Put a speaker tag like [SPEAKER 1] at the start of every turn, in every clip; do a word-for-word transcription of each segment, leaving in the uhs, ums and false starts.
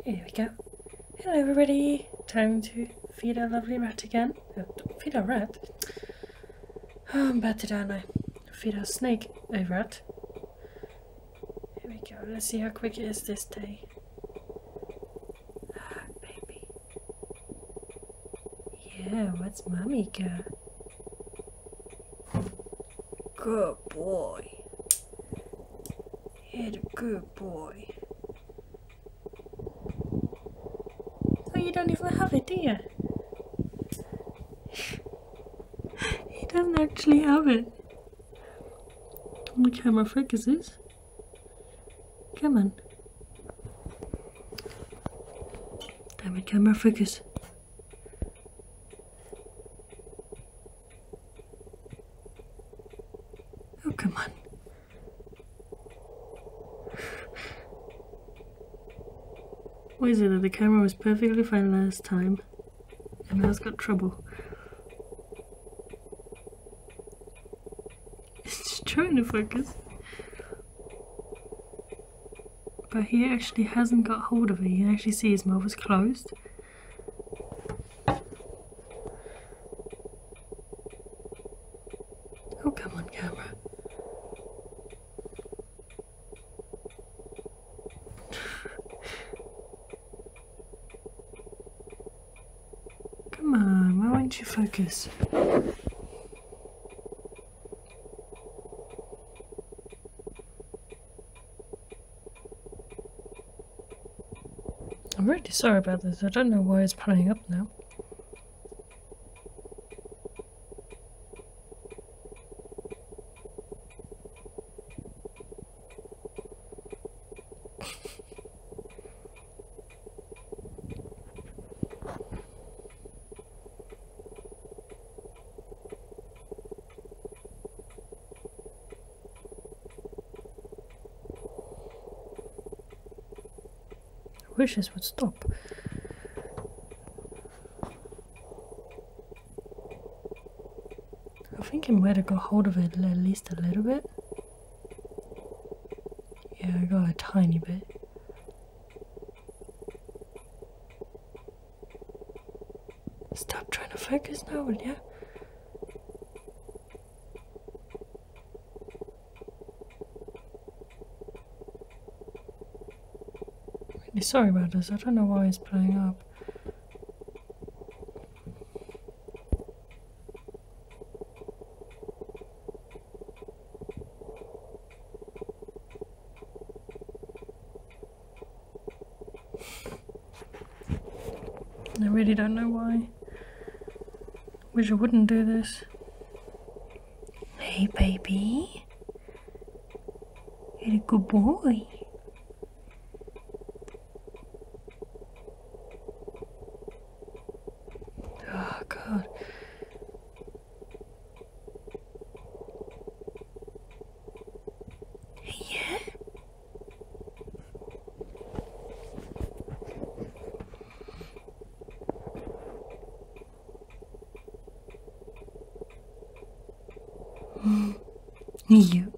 [SPEAKER 1] Here we go. Hello everybody. Time to feed our lovely rat again. Uh, feed our rat? Oh, I'm bad today, aren't I? Feed our snake. A rat. Here we go. Let's see how quick it is this day. Ah, baby. Yeah, what's mommy got? Good boy. You're a good boy. Oh, you don't even have it, do you? He doesn't actually have it. The camera focuses. Come on. Damn it, camera focus. Oh, come on. Why is it that the camera was perfectly fine last time and now it's got trouble? It's just trying to focus. But he actually hasn't got hold of it. You can actually see his mouth is closed. Oh, come on, camera. Come on, why won't you focus? I'm really sorry about this. I don't know why it's playing up now. I wish this would stop. I think I might have got hold of it at least a little bit. Yeah, I got a tiny bit. Stop trying to focus now, will ya? Really sorry about this. I don't know why it's playing up. I really don't know why. Wish I wouldn't do this. Hey baby. You're a good boy. Oh god. Yeah? You.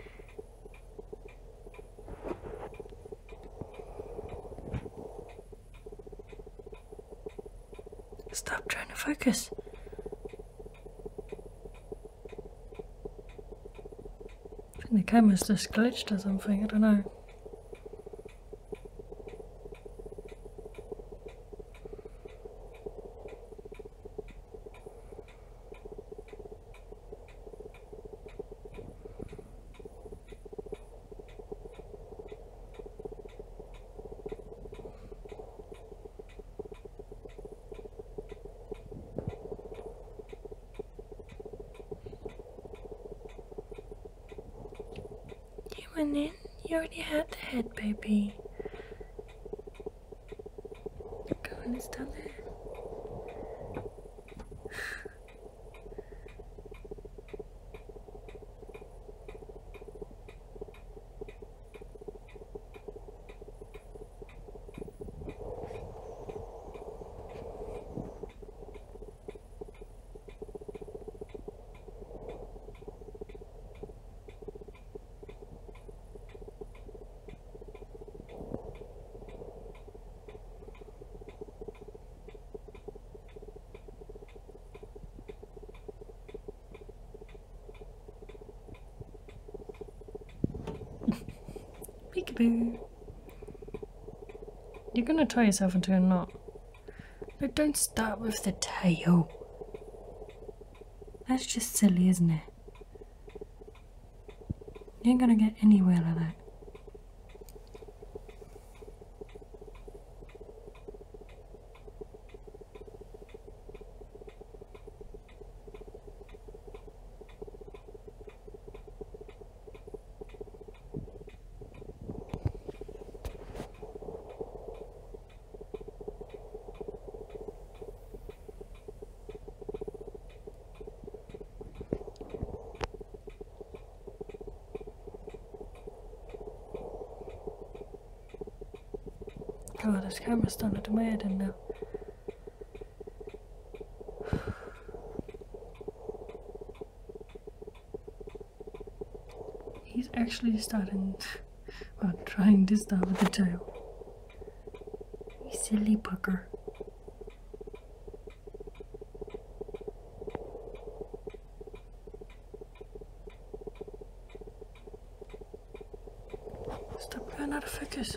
[SPEAKER 1] Stop trying to focus. I think the camera's just glitched or something, I don't know. Come on in, you already had the head, baby. Go on, it's down there. Peekaboo. You're gonna tie yourself into a knot. No, don't start with the tail. That's just silly, isn't it? You ain't gonna get anywhere like that. Oh, this camera's starting to my head in now. He's actually starting, well, trying to start with the tail. You silly bugger. Stop going out of focus.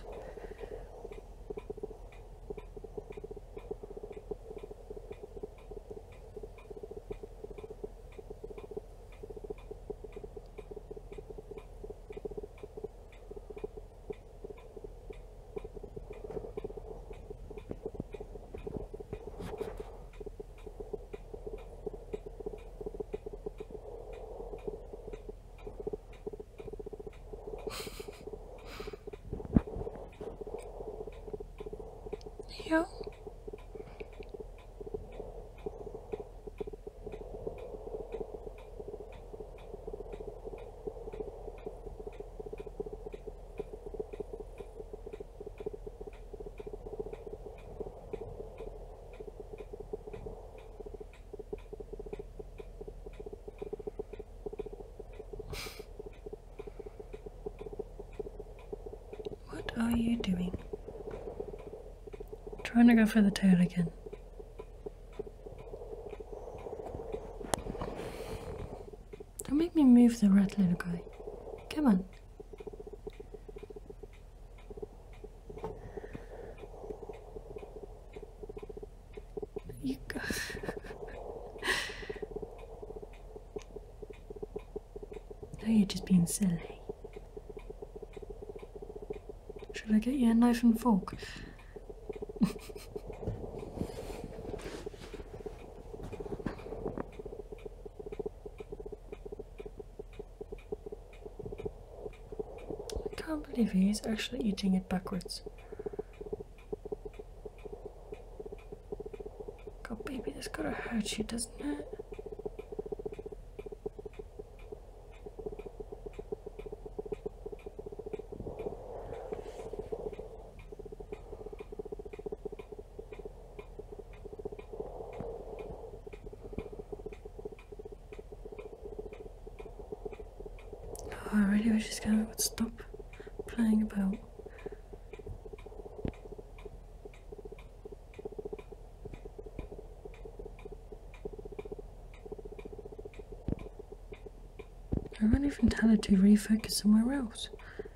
[SPEAKER 1] Yo. What are you doing? Trying to go for the tail again. Don't make me move the rat, little guy. Come on. You go. Now you're just being silly. Should I get you a knife and fork? I can't believe he's actually eating it backwards. God, baby, this gotta hurt you, doesn't it? Oh, I really wish this camera would stop playing about. I won't even tell it to refocus somewhere else.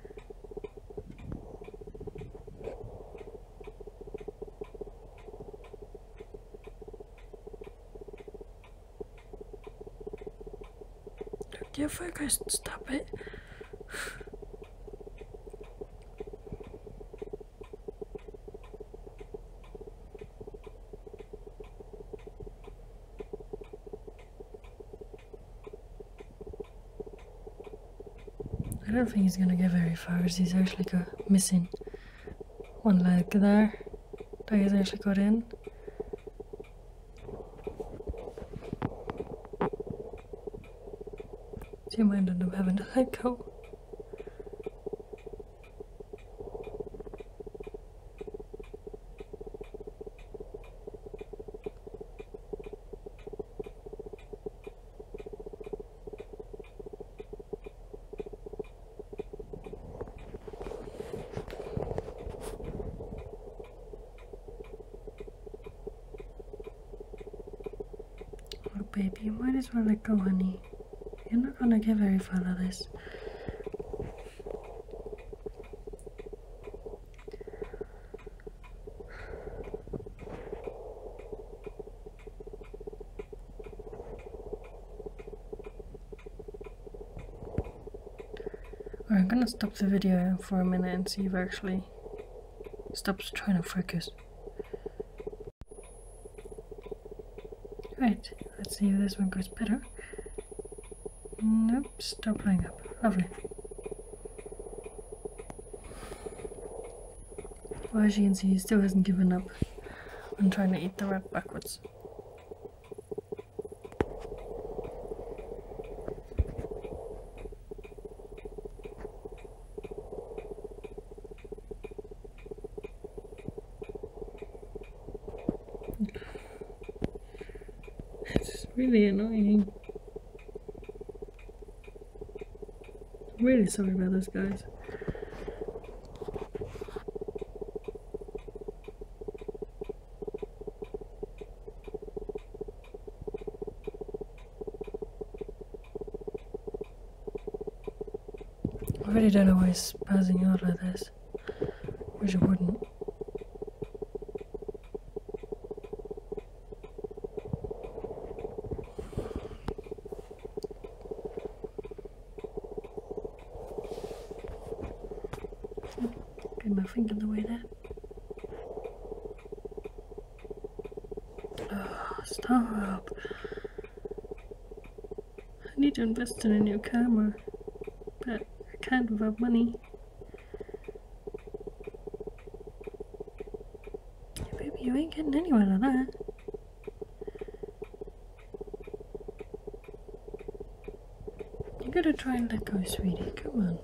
[SPEAKER 1] You're focused, stop it. I don't think he's gonna get very far as he's actually got missing one leg there that he's actually got in. Do you mind him having to let go? Oh baby, you might as well let go, honey. You're not gonna get very far out of this. Alright, I'm gonna stop the video for a minute and see if it actually stops trying to focus. Right, let's see if this one goes better. Nope, stop playing up. Lovely. Well, as you can see, he still hasn't given up on trying to eat the rat backwards. It's really annoying. I'm really sorry about this, guys. I really don't know why he's passing out like this. Wish it wouldn't. Get my finger in the way there. Oh, stop. I need to invest in a new camera, but I can't without money. Hey, baby, you ain't getting anywhere like that. You gotta try and let go, sweetie. Come on.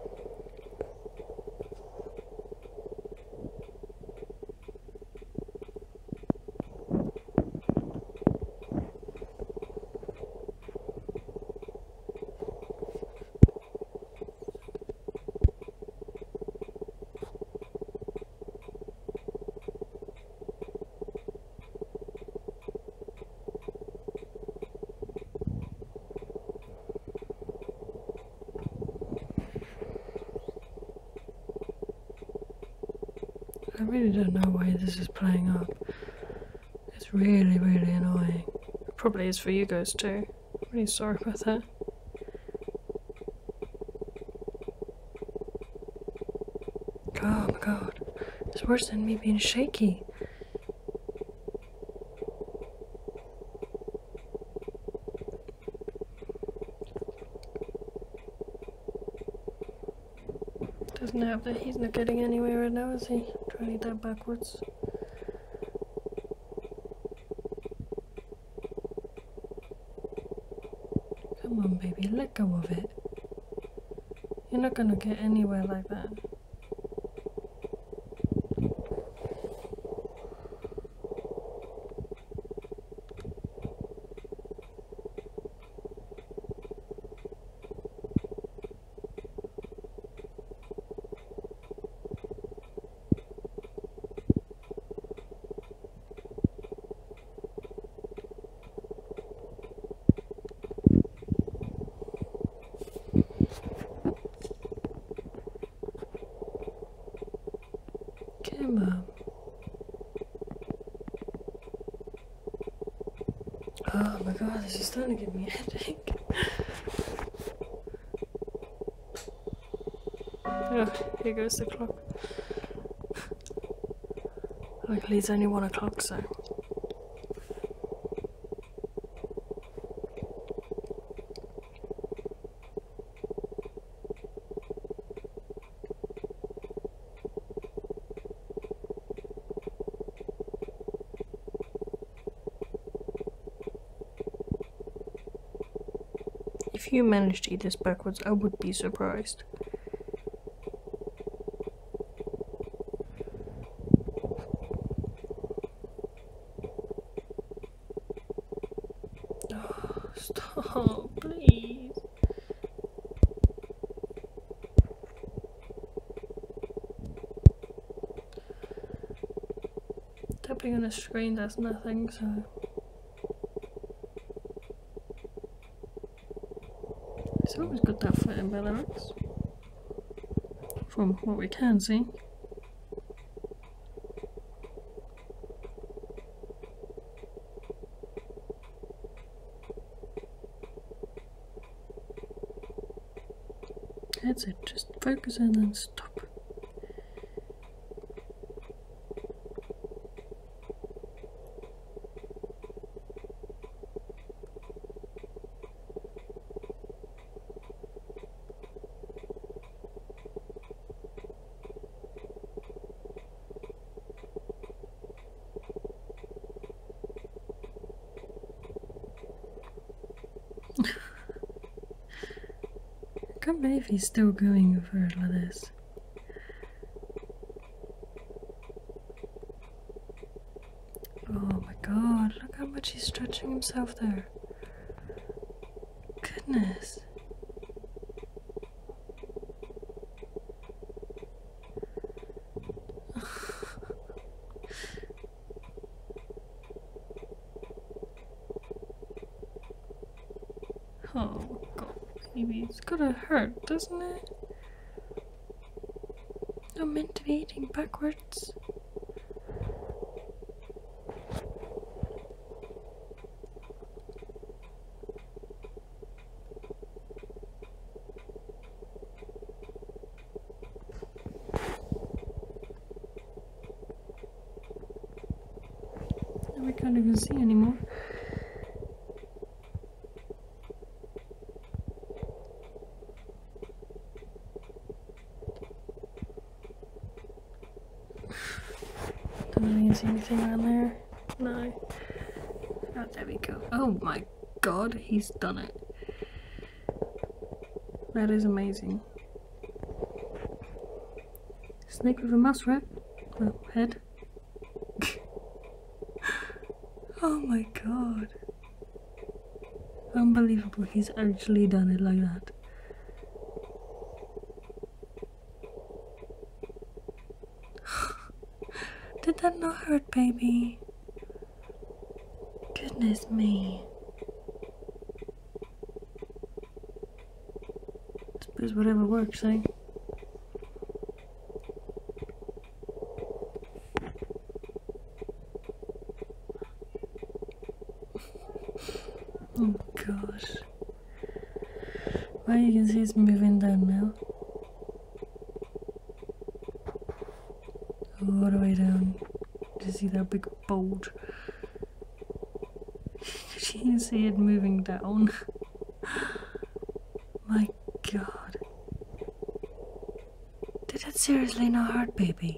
[SPEAKER 1] I really don't know why this is playing up. It's really, really annoying. It probably is for you guys too. I'm really sorry about that. Oh my god. It's worse than me being shaky. Doesn't help that he's not getting anywhere right now, is he? Trying to eat that backwards. Come on, baby, let go of it. You're not gonna get anywhere like that. Come on. Oh my god, this is starting to give me a headache. Oh, here goes the clock. Luckily it's only one o'clock, so. If you manage to eat this backwards, I would be surprised. Oh, stop, please. Tapping on a screen does nothing, so. He's always got that foot in balance, from what we can see. headset. Just focus and then stop. I can't believe he's still going over it like this. Oh my god, look how much he's stretching himself there. Goodness. Oh god, baby, it's gotta hurt, doesn't it? I'm meant to be eating backwards. We can't even see anymore. Don't even see anything around there. No. Oh, there we go. Oh my god, he's done it. That is amazing. Snake with a muskrat. Well, head. Oh my god. Unbelievable, he's actually done it like that. Did that not hurt, baby? Goodness me. I suppose whatever works, eh? Oh gosh. Well, you can see it's moving down now. All the way down. Do you see that big bulge? You can see it moving down. My god. Did it seriously not hurt, baby?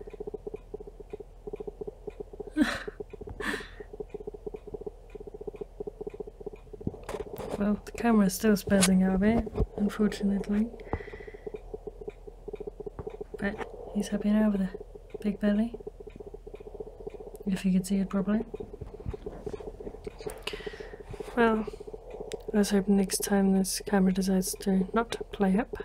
[SPEAKER 1] Well, the camera's still spazzing out a bit, unfortunately. But he's happy now with a big belly. If you could see it properly. Well, let's hope next time this camera decides to not play up.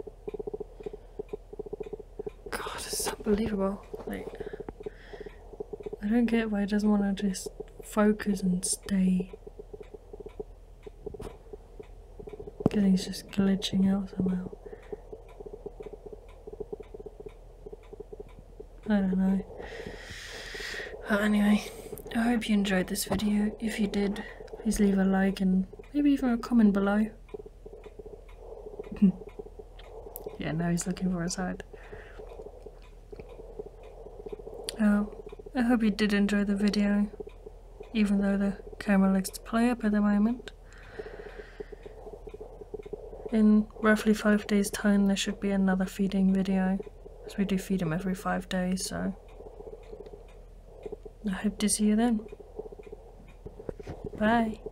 [SPEAKER 1] God, it's unbelievable. Like, I don't get why it doesn't want to just focus and stay. Because he's just glitching out somehow. I don't know. But anyway, I hope you enjoyed this video. If you did, please leave a like and maybe even a comment below. Yeah, now he's looking for a side. Oh, I hope you did enjoy the video, even though the camera likes to play up at the moment. In roughly five days time there should be another feeding video, as we do feed him every five days, so I hope to see you then. Bye.